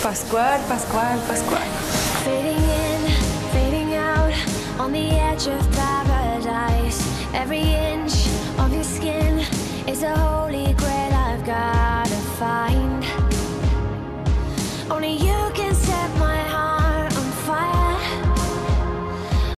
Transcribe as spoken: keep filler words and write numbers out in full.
Pascual, Pascual, Pascual. Fading in, fading out, on the edge of paradise. Every inch of your skin is a holy grail I've gotta find.